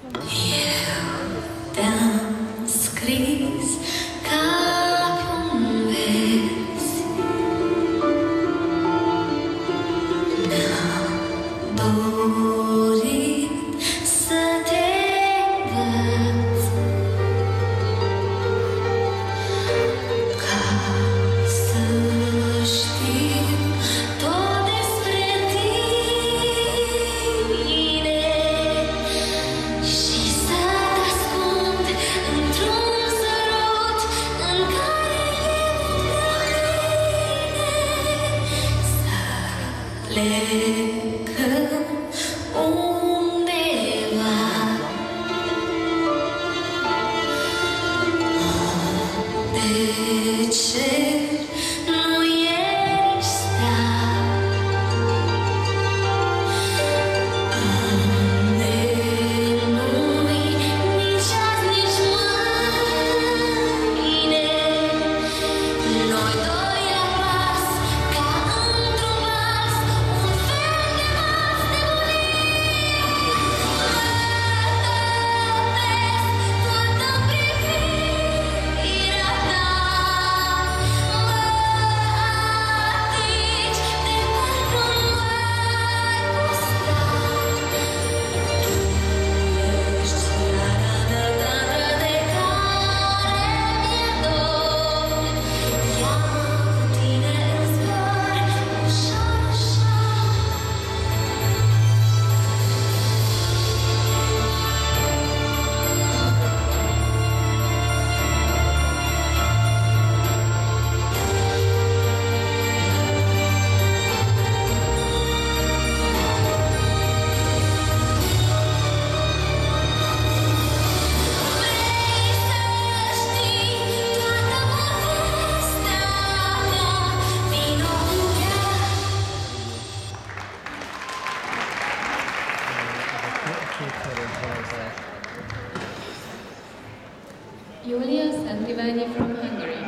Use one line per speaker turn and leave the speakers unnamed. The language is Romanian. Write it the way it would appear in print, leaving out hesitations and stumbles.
Te-am scris ca pe un vers, mi-am dorit să te învăț, ca să știu tot despre tine și să te ascund într-un sărut în care e plecăm undeva, de ce nu ești stat, unde nu-i nici azi, nici mâine, noi doi la pas, ca într-un vals, un fel de vals nebunie. Toată privirea ta mă atingi de parcă nu ai gustat. Tu ești țara mea tandră de care mi-e dor, ia-mă cu tine în zbor, ușor, ușor.
Julia Santivani from Hungary.